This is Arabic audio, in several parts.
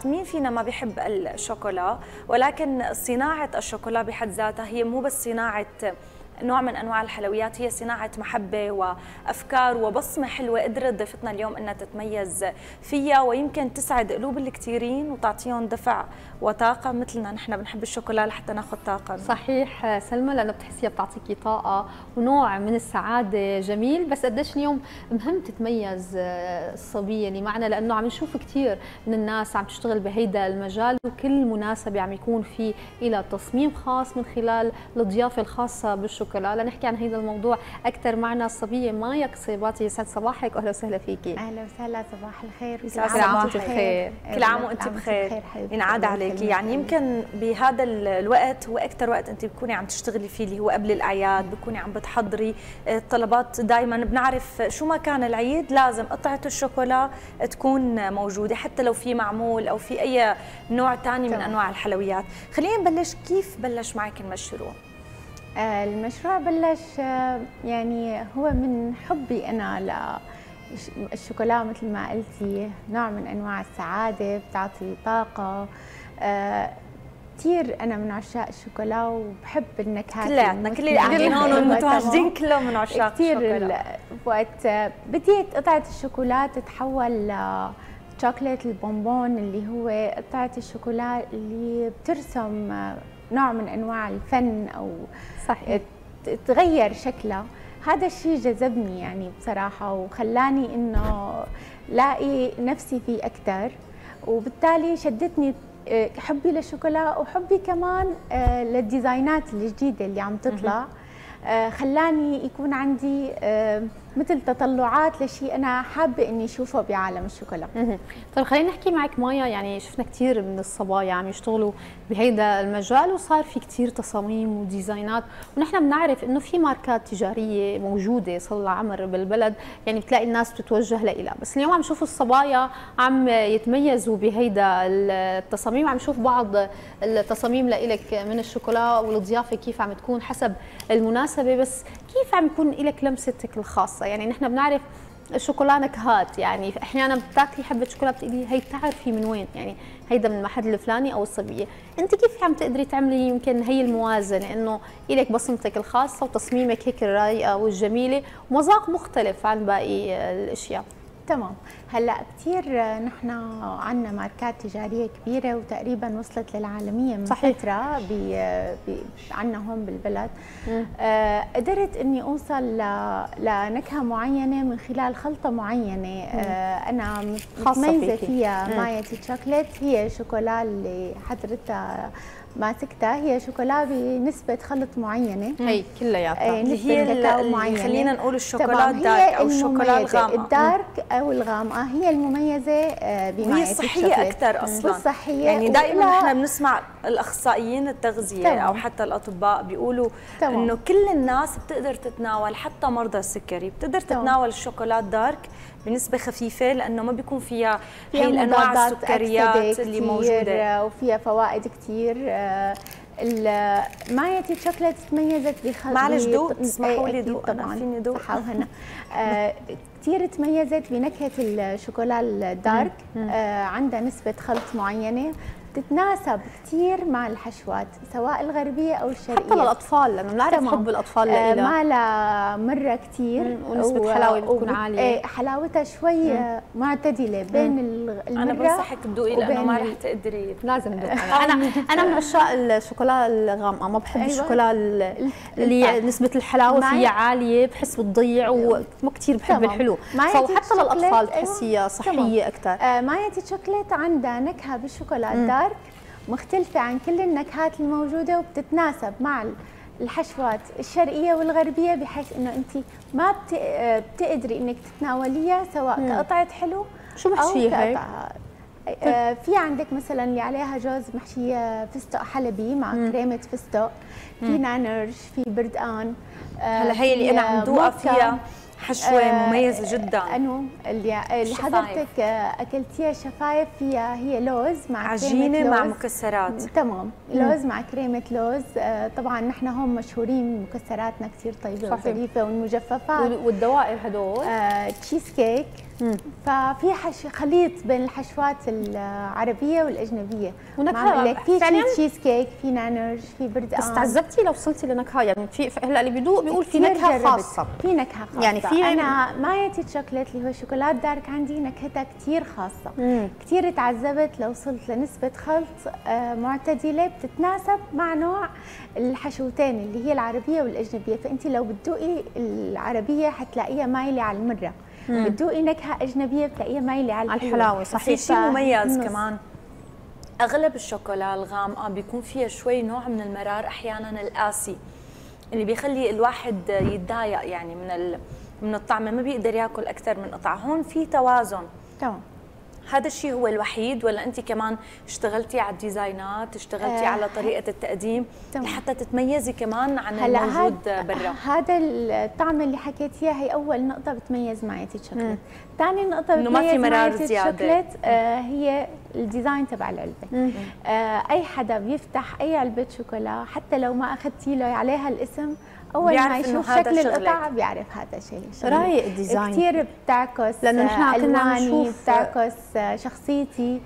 مين فينا ما بيحب الشوكولا؟ ولكن صناعة الشوكولا بحد ذاتها هي مو بس صناعة نوع من انواع الحلويات، هي صناعه محبه وافكار وبصمه حلوه قدرت ضيفتنا اليوم انها تتميز فيها، ويمكن تسعد قلوب الكثيرين وتعطيهم دفع وطاقه مثلنا نحن بنحب الشوكولا لحتى ناخذ طاقه. صحيح سلمى، لانه بتحسيها بتعطيكي طاقه ونوع من السعاده جميل. بس قديش اليوم مهم تتميز الصبيه اللي معنا، لانه عم نشوف كثير من الناس عم تشتغل بهيدا المجال، وكل مناسبه عم يكون في إلى تصميم خاص من خلال الضيافه الخاصه بالشوكولا. لنحكي عن هذا الموضوع اكثر معنا الصبيه مايا قصيباتي. يسعد صباحك واهلا وسهلا فيكي. اهلا وسهلا، صباح الخير. كل عام وانت بخير. كل عام وانت بخير، ينعاد عليكي. يعني يمكن بهذا الوقت هو اكثر وقت انت بتكوني عم تشتغلي فيه، اللي هو قبل الاعياد، بتكوني عم بتحضري الطلبات. دائما بنعرف شو ما كان العيد لازم قطعه الشوكولا تكون موجوده، حتى لو في معمول او في اي نوع ثاني من انواع الحلويات. خلينا نبلش، كيف بلش معك المشروع؟ المشروع بلش يعني هو من حبي أنا للشوكولا، مثل ما قلتي نوع من أنواع السعادة، بتعطي طاقة. كثير أنا من عشاق الشوكولا وبحب النكهات. كلياتنا، كل اللي قاعدين هون والمتواجدين كلهم من عشاق الشوكولا. وقت بديت قطعة الشوكولا تتحول شوكولات البونبون، اللي هو قطعة الشوكولا اللي بترسم نوع من انواع الفن او صحيح تغير شكلها. هذا الشيء جذبني يعني بصراحه، وخلاني انه لاقي نفسي فيه اكثر، وبالتالي شدتني حبي للشوكولا وحبي كمان للديزاينات الجديده اللي عم تطلع. خلاني يكون عندي مثل تطلعات لشيء انا حابه اني اشوفه بعالم الشوكولا. طيب خلينا نحكي معك مايا، يعني شفنا كثير من الصبايا عم يشتغلوا بهيدا المجال، وصار في كثير تصاميم وديزاينات، ونحن بنعرف انه في ماركات تجاريه موجوده صار لها عمر بالبلد، يعني بتلاقي الناس بتتوجه لها. بس اليوم عم نشوف الصبايا عم يتميزوا بهيدا التصاميم. عم نشوف بعض التصاميم لإلك من الشوكولا، والضيافه كيف عم تكون حسب المناسبه، بس كيف عم يكون لك لمستك الخاصه. يعني نحن بنعرف الشوكولا نكهات، يعني احيانا بتاكلي حبه شوكولا بتقولي هي بتعرفي من وين، يعني هيدا من المحل الفلاني او الصبيه. انت كيف عم تقدري تعملي يمكن هي الموازنه، انه إلك بصمتك الخاصه وتصميمك هيك الرايقه والجميله ومذاق مختلف عن باقي الاشياء؟ تمام. هلا كثير نحن عندنا ماركات تجاريه كبيره وتقريبا وصلت للعالميه من فتره عندنا هون بالبلد. قدرت اني اوصل لنكهه معينه من خلال خلطه معينه انا متميزه فيها. مايا تشوكلت هي شوكولا اللي حضرتها ماسكتها، هي شوكولا بنسبه خلط معينه، هي كلياتها اللي هي خلينا نقول الشوكولا الدارك او الشوكولا الغامقه. الدارك او الغامقه هي المميزه بمايا، وهي صحيه اكثر اصلا. صحيه، يعني دائما نحن بنسمع الاخصائيين التغذيه او حتى الاطباء بيقولوا انه كل الناس بتقدر تتناول، حتى مرضى السكري بتقدر تتناول الشوكولا الدارك بنسبه خفيفه، لانه ما بيكون فيها هي الانواع السكريات اللي موجوده، وفيها فوائد كثير. مايا تشوكلت تميزت معلش دوق، تسمحوا لي دوق، انا فيني دوق. صحه وهنا. كثير تميزت بنكهه الشوكولا الدارك. عندها نسبه خلط معينه تتناسب كثير مع الحشوات سواء الغربيه او الشرقيه، حتى للاطفال، لانه بنعرف حب الاطفال لها. ما لها مره كثير، ونسبه حلاوه بتكون عاليه. حلاوتها شوي معتدله بين المره. انا بنصحك تدوقي لانه ما رح تقدري. لازم ندوق. انا من عشاق الشوكولا الغامقه، ما بحب الشوكولا اللي نسبه الحلاوه فيها عاليه، بحس بتضيع، ومو كثير بحب الحلو، فحتى للاطفال تحسيها صحيه اكثر. مايا تشوكلت عندها نكهه بالشوكولا الدارك مختلفة عن كل النكهات الموجودة، وبتتناسب مع الحشوات الشرقية والغربية، بحيث انه انت ما بتقدري انك تتناوليها سواء كقطعة حلو شو محشية هيك. في عندك مثلا اللي عليها جوز محشية فستق حلبي مع كريمة فستق، في نانرج، في بردقان. هلا هي اللي انا عم دوقها فيها حشوة مميزة جدا. انو اللي حضرتك اكلتيها شفايف فيها هي لوز مع عجينة مع مكسرات. تمام، لوز مع كريمة لوز. طبعا نحن هون مشهورين مكسراتنا كثير طيبة وظريفة، والمجففات والدوائر هدول تشيز كيك ففي خليط بين الحشوات العربيه والاجنبيه. ونكهه في تشيز كيك، في نانرج، في بردقان. بس تعذبتي لو وصلتي لنكهه، يعني في هلا اللي بيدوق بيقول في نكهه خاصه. في نكهه خاصه، يعني في انا مايتي شوكليت اللي هو شوكولات دارك عندي نكهتها كثير خاصه. كثير تعذبت لو وصلت لنسبه خلط معتدله بتتناسب مع نوع الحشوتين اللي هي العربيه والاجنبيه. فانت لو بتدوقي العربيه حتلاقيها مايله على المره، بتدوقي نكهه اجنبيه بتلاقيها مايله على الحلاوه. صحيح. في شيء مميز كمان، اغلب الشوكولا الغامقه بيكون فيها شوي نوع من المرار احيانا القاسي اللي بيخلي الواحد يتضايق يعني من الطعمه، ما بيقدر ياكل اكثر من قطعه. هون في توازن. تمام. هذا الشيء هو الوحيد ولا انت كمان اشتغلتي على الديزاينات، اشتغلتي على طريقه التقديم لحتى تتميزي كمان عن الموجود برا؟ هذا الطعم اللي حكيتيها هي اول نقطه بتميز مايتي شوكليت. ثاني نقطه انه ما في مرار زياده هي الديزاين تبع العلبه. اي حدا بيفتح اي علبه شوكولا حتى لو ما اخذتي له عليها الاسم، اول ما يشوف شكل القطع بيعرف هذا شيء رايق الديزاين. كثير بتعكس لانه نحن كنا نشوف بتعكس شخصيتي.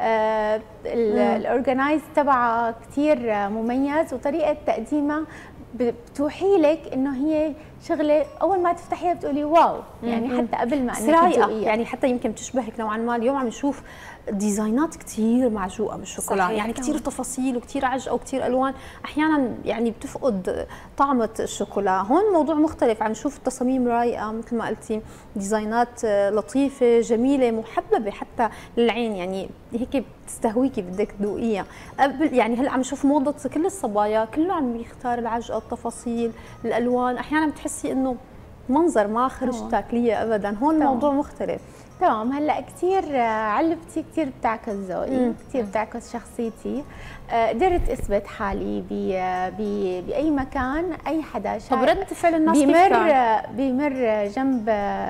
الاورجنايز تبعها كثير مميز، وطريقه تقديمها بتوحي لك انه هي شغله اول ما تفتحيها بتقولي واو، يعني حتى قبل ما انك تدوقيها. يعني حتى يمكن تشبهك نوعا ما. اليوم عم نشوف ديزاينات كثير معجوقه بالشوكولا، يعني كثير تفاصيل وكثير عجقه وكثير الوان، احيانا يعني بتفقد طعمه الشوكولا. هون موضوع مختلف، عم نشوف تصاميم رايقه مثل ما قلتي، ديزاينات لطيفه جميله محببه حتى للعين، يعني هيك بتستهويكي بدك تذوقيها. يعني هلا عم نشوف موضه كل الصبايا كله عم يختار العجقه، التفاصيل، الالوان، احيانا بتحسي انه منظر ما خرج تاكليه ابدا. هون الموضوع مختلف. تمام. هلا كثير علبتي كثير بتعكس ذوقي، كثير بتعكس شخصيتي. قدرت اثبت حالي باي مكان، اي حدا شايف. طب رد فعل الناس كيف كان؟ بيمر جنب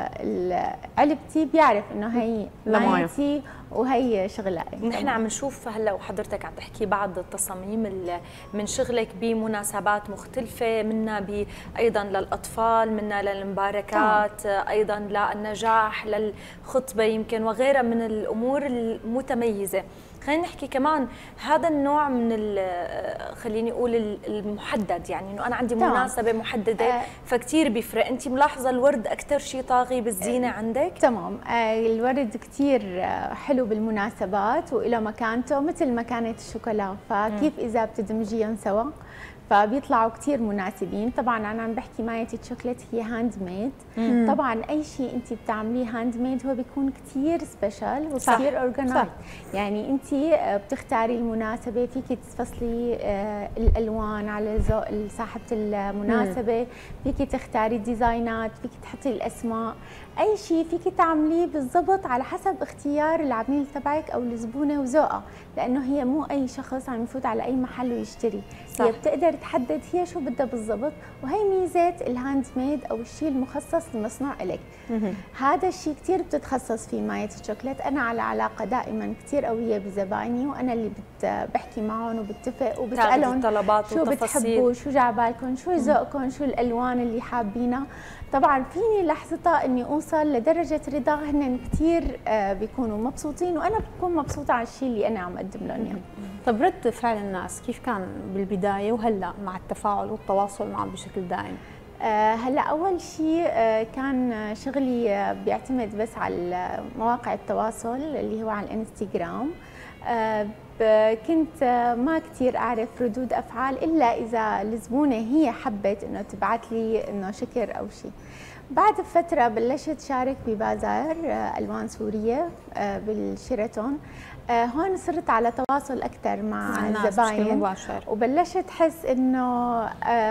علبتي بيعرف انه هي مايتي وهي شغلة. نحن عم نشوف هلا وحضرتك عم تحكي بعض التصاميم من شغلك بمناسبات مختلفة، منا ايضا للاطفال، منا للمباركات، ايضا للنجاح، للخطبة يمكن وغيرها من الامور المتميزة. خلينا نحكي كمان هذا النوع من خليني اقول المحدد، يعني انه انا عندي مناسبه محدده فكتير بيفرق. انت ملاحظه الورد اكثر شيء طاغي بالزينه عندك؟ تمام. الورد كتير حلو بالمناسبات وإله مكانته مثل ما كانت الشوكولا، فكيف اذا بتدمجيهم سوا فبيطلعوا كثير مناسبين. طبعا انا عم بحكي مايتي شوكليت هي هاند ميد. طبعا اي شيء انت بتعمليه هاند ميد هو بيكون كثير سبيشال وكثير اورجنايز. يعني انت بتختاري المناسبه، فيك تفصلي الالوان على ذوق صاحبه المناسبه، فيك تختاري الديزاينات، فيك تحطي الاسماء، اي شيء فيك تعمليه بالضبط على حسب اختيار العميل تبعك او الزبونه وذوقها، لانه هي مو اي شخص عم يفوت على اي محل ويشتري. هي بتقدر تحدد هي شو بدها بالضبط، وهي ميزه الهاند ميد او الشيء المخصص المصنوع لك. هذا الشيء كثير بتتخصص فيه مايتي شوكليت. انا على علاقه دائما كثير قويه بزبايني، وانا اللي بحكي معهم وبتفق وبسالهم شو بتحبوا، شو جعبالكم، شو ذوقكم، شو الالوان اللي حابينها. طبعا فيني لحظتها اني اوصل لدرجه رضا هن كثير بيكونوا مبسوطين، وانا بكون مبسوطه على الشيء اللي انا عم اقدم لهم اياه. طب رد فعل الناس كيف كان بالبدايه وهلا مع التفاعل والتواصل معهم بشكل دائم؟ هلا اول شيء كان شغلي بيعتمد بس على مواقع التواصل اللي هو على الانستغرام. كنت ما كثير اعرف ردود افعال الا اذا الزبونه هي حبت انه تبعث لي انه شكر او شيء. بعد فتره بلشت شارك ببازار الوان سوريه بالشيراتون. هون صرت على تواصل اكثر مع الزباين، وبلشت احس انه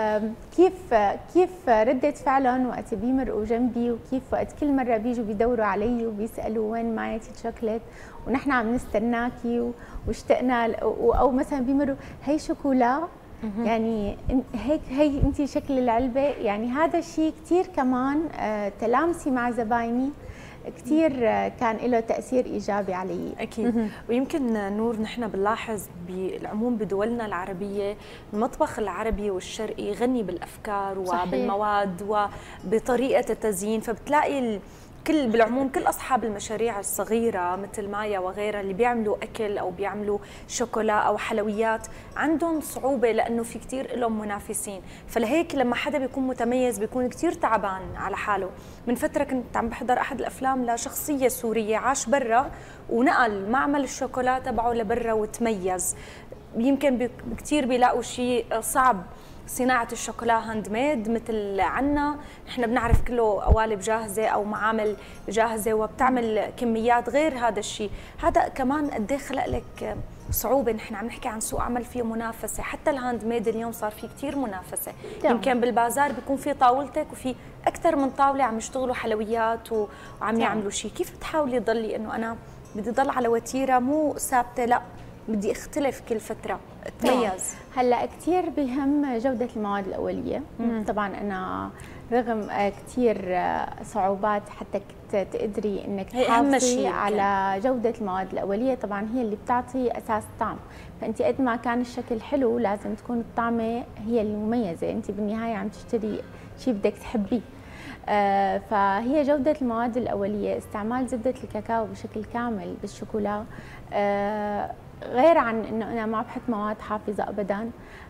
كيف رده فعلهم وقت بيمرقوا جنبي، وكيف وقت كل مره بيجوا بيدوروا علي وبيسالوا وين مايتي شوكليت ونحن عم نستناكي واشتقنا، او مثلا بيمروا هي شوكولا، يعني هي انت شكل العلبه. يعني هذا الشيء كثير كمان تلامسي مع زبايني كثير كان له تأثير إيجابي علي. أكيد. ويمكن نور نحن بنلاحظ بالعموم بدولنا العربية المطبخ العربي والشرقي غني بالأفكار وبالمواد وبطريقة التزيين، فبتلاقي كل بالعموم كل اصحاب المشاريع الصغيره مثل مايا وغيرها اللي بيعملوا اكل او بيعملوا شوكولا او حلويات عندهم صعوبه لانه في كثير لهم منافسين، فلهيك لما حدا بيكون متميز بيكون كثير تعبان على حاله. من فتره كنت عم بحضر احد الافلام لشخصيه سوريه عاش برا ونقل معمل الشوكولا تبعه لبرا وتميز. يمكن كثير بيلاقوا شيء صعب صناعة الشوكولا هاند ميد مثل عنا، نحن بنعرف كله قوالب جاهزة أو معامل جاهزة وبتعمل كميات غير هذا الشيء. هذا كمان قد ايه خلق لك صعوبة. نحن عم نحكي عن سوق عمل فيه منافسة، حتى الهاند ميد اليوم صار فيه كثير منافسة. يمكن بالبازار بيكون في طاولتك وفي أكثر من طاولة عم يشتغلوا حلويات وعم يعملوا شيء. كيف بتحاولي تضلي إنه أنا بدي ضل على وتيرة مو ثابتة، لا بدي اختلف كل فترة اتميز؟ هلا كثير بهم جودة المواد الأولية. طبعا أنا رغم كثير صعوبات حتى تقدري انك تحافظي على جودة المواد الأولية، طبعا هي اللي بتعطي أساس الطعم. فأنت قد ما كان الشكل حلو لازم تكون الطعمة هي المميزة، أنت بالنهاية عم تشتري شيء بدك تحبيه. فهي جودة المواد الأولية، استعمال زبدة الكاكاو بشكل كامل بالشوكولا، غير عن انه انا ما بحط مواد حافظه ابدا.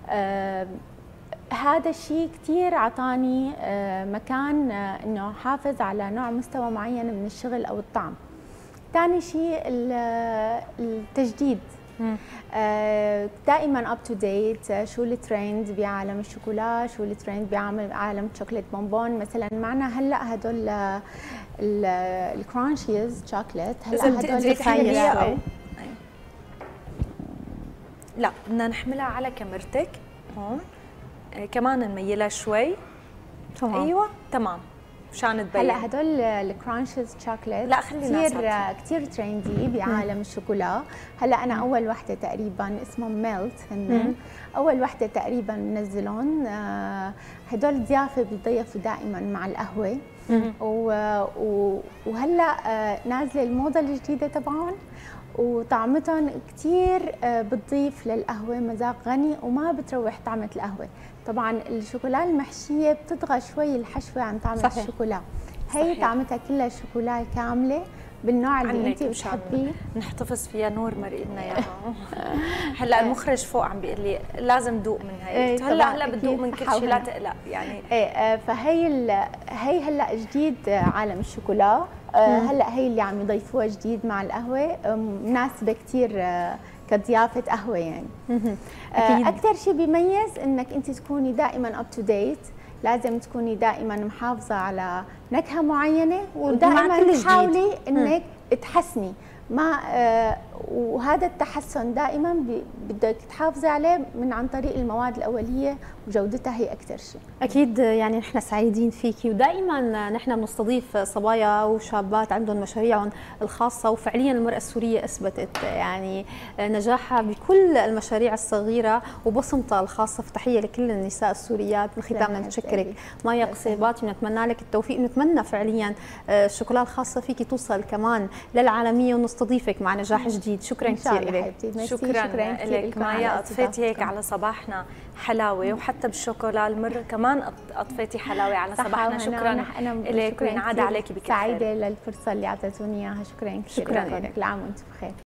هذا الشيء كثير اعطاني مكان انه حافظ على نوع مستوى معين من الشغل او الطعم. ثاني شيء التجديد، دائما اب تو ديت، شو الترند بعالم الشوكولا، شو الترند بعالم الشوكليت بونبون. مثلا معنا هلا هدول الكرانشيز شوكليت، هلا هدول شوي. لا بدنا نحملها على كاميرتك هون، كمان نميلها شوي. تمام. ايوه تمام مشان تبين. هلا هدول الكرانشز شوكليت لا خلينا كثير تريندي بعالم الشوكولا. هلا انا اول وحده تقريبا اسمهم ميلت، اول وحده تقريبا منزلون. هدول ضيافه بيضيفوا دائما مع القهوه. وهلا نازله الموضه الجديده تبعهم، وطعمتهم كثير بتضيف للقهوة مذاق غني وما بتروح طعمة القهوة. طبعا الشوكولا المحشية بتطغى شوي الحشوة عن طعمة الشوكولا. هي طعمتها كلها شوكولا كاملة بالنوع اللي انت بتحبيه. نحتفظ فيها نور مرقنا اياها. هلا المخرج فوق عم بيقول لي لازم ذوق من هي. هلا بتذوق من كل شيء لا تقلق يعني. فهي هي هلا جديد عالم الشوكولا. هلا هي اللي عم يضيفوها جديد مع القهوه، مناسبه كثير كضيافه قهوه يعني. اكثر شيء بيميز انك انت تكوني دائما اب تو ديت، لازم تكوني دائما محافظه على نكهه معينه، ودائما تحاولي انك تحسني ما وهذا التحسن دائما بدك تحافظي عليه من عن طريق المواد الاوليه وجودتها هي اكثر شيء. اكيد يعني نحن سعيدين فيكي، ودائما نحن بنستضيف صبايا وشابات عندهم مشاريعهم الخاصه، وفعليا المراه السوريه اثبتت يعني نجاحها بكل المشاريع الصغيره وبصمتها الخاصه. فتحيه لكل النساء السوريات. بالختام بدنا نشكرك مايا قصيباتي، ونتمنى لك التوفيق، ونتمنى فعليا الشوكولا الخاصه فيكي توصل كمان للعالميه ونستضيفك مع نجاح جديد. شكرا كثير لك. شكرا لك مايا، اضفيتي هيك على صباحنا حلاوه، وحتى بالشوكولا المر كمان اضفيتي حلاوه على صباحنا. شكرا لك، وينعاد عليكي بكل خير. سعيده للفرصه اللي اعطيتوني اياها. شكرا كثير. شكرا لك. كل عام وانتم بخير.